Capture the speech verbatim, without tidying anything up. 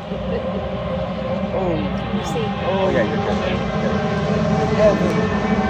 Oh, You see. oh yeah, you're good. Good. Heaven.